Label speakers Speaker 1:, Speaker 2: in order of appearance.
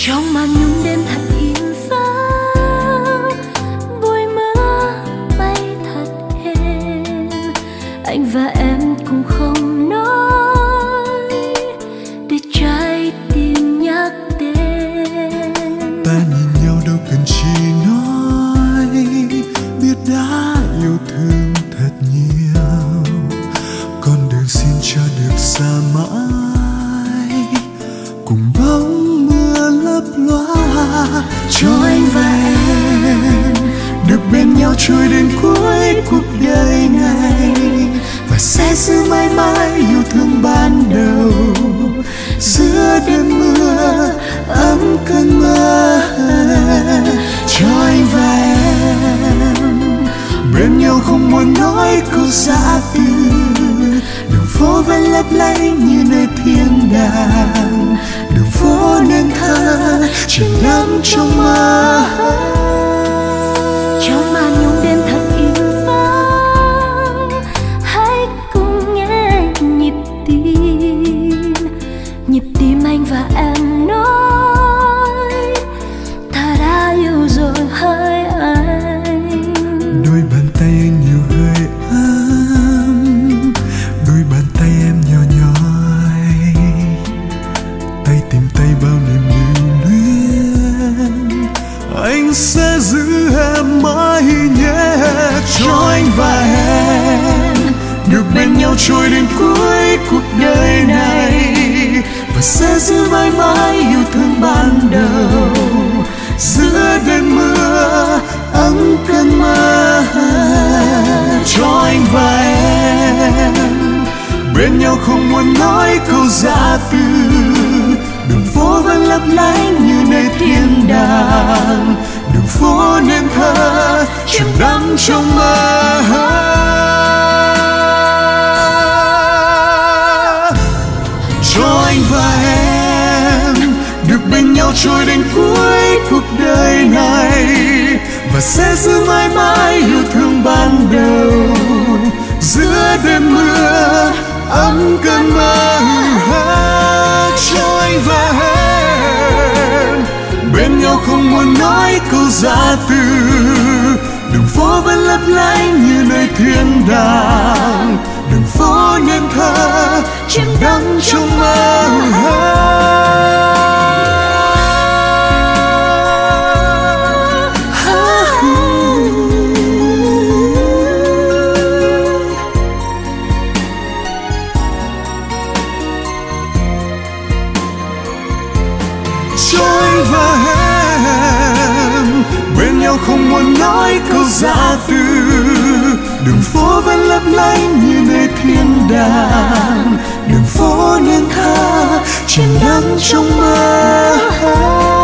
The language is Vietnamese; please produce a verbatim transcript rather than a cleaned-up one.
Speaker 1: Trong màn nhung đêm thật im vắng, bụi mưa bay thật êm. Anh và em cũng không nói, để trái tim nhắc đến.
Speaker 2: Ta nhìn nhau đâu cần chi nói, biết đã yêu thương thật nhiều. Con đường xin cho được xa mãi, cùng bóng mưa lấp loa. Cho anh và em được bên nhau trôi đến cuối cuộc đời này, và sẽ giữ mãi mãi yêu thương ban đầu. Giữa đêm mưa ấm cơn mơ, cho anh và em bên nhau không muốn nói câu giã từ. Đường phố vẫn lấp lánh như nơi thiên đàng, đường phố nên thơ chìm đắm trong mơ.
Speaker 1: Trong màn nhung đêm thật im vắng, hãy cùng nghe nhịp tim, nhịp tim anh và em nói ta đã yêu rồi hỡi anh.
Speaker 2: Đôi bàn tay anh nhiều hơi ấm, đôi bàn tay em nhỏ nhói, tay tìm tay bao niềm lưu luyến. Anh sẽ giữ em mãi nhé. Cho anh và em được bên nhau trôi đến cuối cuộc đời này, và sẽ giữ mãi mãi yêu thương ban đầu. Giữa đêm mưa ấm cơn mơ, cho anh và em bên nhau không muốn nói câu giã từ. Đường phố vẫn lấp lánh như nơi thiên đàng, đường phố nên thơ chìm đắm trong mơ. Cho anh và em được bên nhau trôi đến cuối cuộc đời này, và sẽ giữ mãi mãi yêu thương ban đầu. Giữa đêm mưa ấm cơn mơ, cho anh và em bên nhau không muốn nói câu giã từ. Đường phố vẫn lấp lánh như nơi thiên đàng, đường phố nên thơ chìm đắm trong mơ. Cho anh và em bên nhau không muốn nói câu giã từ. Đường phố vẫn lấp lánh như nơi thiên đàng, đường phố nên thơ chìm đắm trong mơ.